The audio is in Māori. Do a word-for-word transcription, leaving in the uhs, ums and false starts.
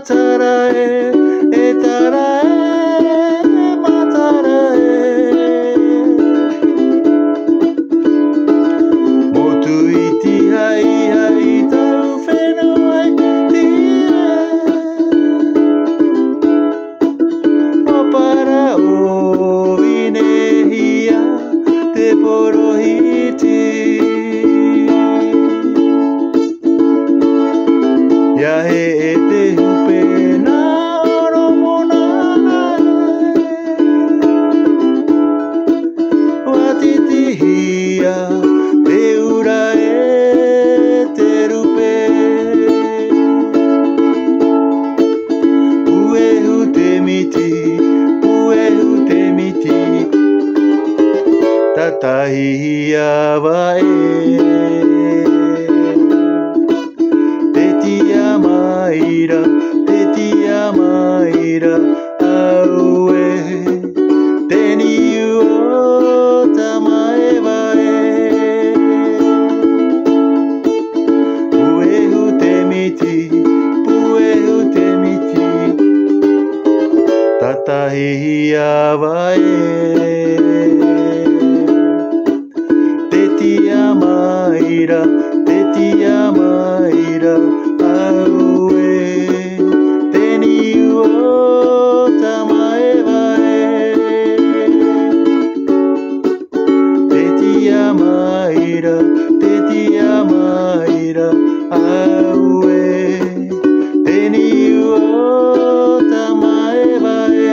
matarae, e tarae, matarae. Motu iti hai hai tau whenua tia. Papara o inehia te porohiti. Ia he e te hupe nā oro mona watitihia te ura e te rupe. Uehu te miti, uehu te miti, tatahia wae. Maira, te tia maira, aue, te niu o tamae wae. Puehu te miti, puehu te miti, tatahia wae. Te tia maira, te tia maira, aue, te niu o tamae wae. Te tia maira, te tia maira, aue, te niu o tamae wae.